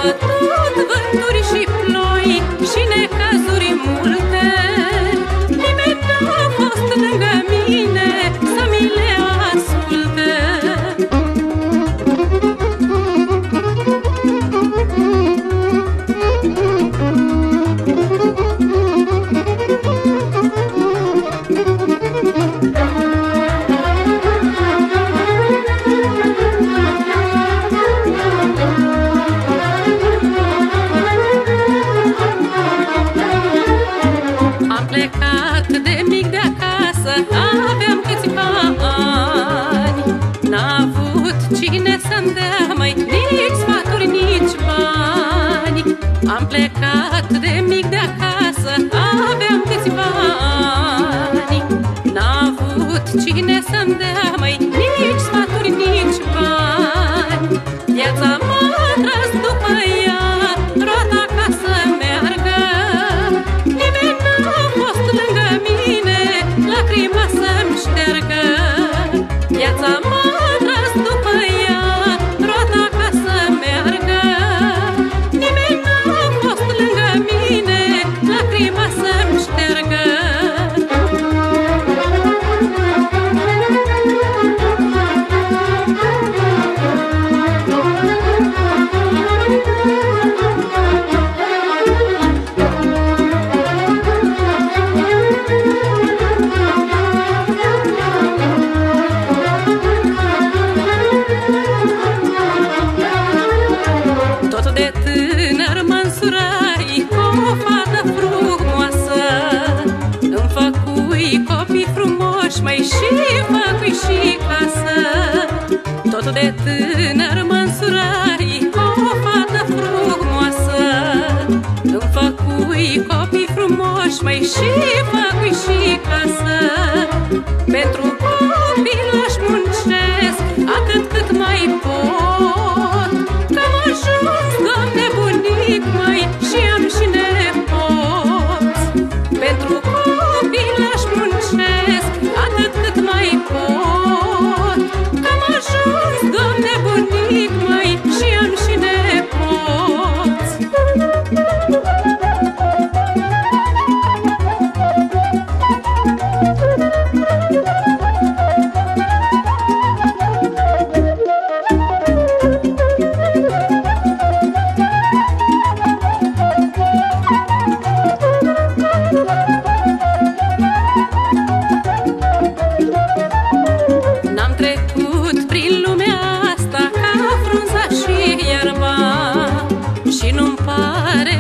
bătut vânturi și ploi și necazuri multe. Nimeni n-a fost lângă mine să mi le asculte. Am plecat de mic de acasă, aveam câțiva ani. N-a avut cine să-mi dea mai nici sfaturi, nici bani. Am plecat de mic de acasă, aveam câțiva ani. N-a avut cine să-mi dea mai nici sfaturi, nici bani. Viața m-a tras după ea, roata ca să meargă. Nimeni n-a fost lângă mine, lacrima să-mi șteargă. Viața m-a tras după ea, roata ca să meargă. Nimeni n-a fost lângă mine, lacrima să-mi șteargă. Tot de tânăr mă însurai cu o fată frumoasă. Îmi făcui copii frumoși, mai și făcui și casă. Tot de tânăr mă însurai cu o fată frumoasă. Îmi făcui copii frumoși, mai și făcui și casă. Pentru copil aș muncesc atât cât mai pot. Că-am ajuns, Doamne bunic, mai și am și nepoți. Pentru copil aș muncesc atât cât mai pot. Că-am ajuns, Doamne bunic, mai și am și nepoți. N-am trecut prin lumea asta ca frunza și iarba, și nu-mi pare